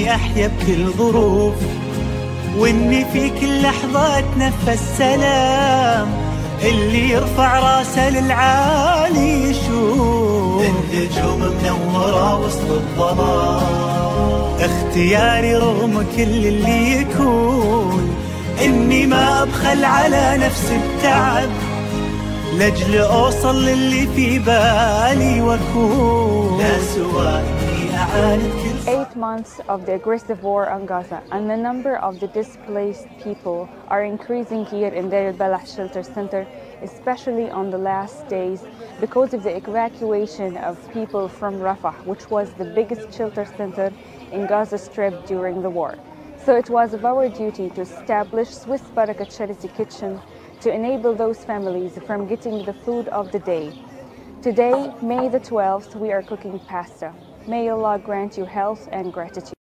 إني أحيا بكل ظروف، وإني في كل لحظة أتنفس السلام اللي يرفع راسه للعالي يشوف النجوم منورة وسط الظلام. اختياري رغم كل اللي يكون إني ما أبخل على نفسي بتعب لأجل أوصل للي في بالي وأكون لا سوى إني أعاند كل 8 months of the aggressive war on Gaza, and the number of the displaced people are increasing here in Dayr Albalah Shelter Center, especially on the last days because of the evacuation of people from Rafah, which was the biggest shelter center in Gaza Strip during the war. So it was of our duty to establish Swiss Barakat Charity Kitchen to enable those families from getting the food of the day. Today, May the 12th, we are cooking pasta. May Allah grant you health and gratitude.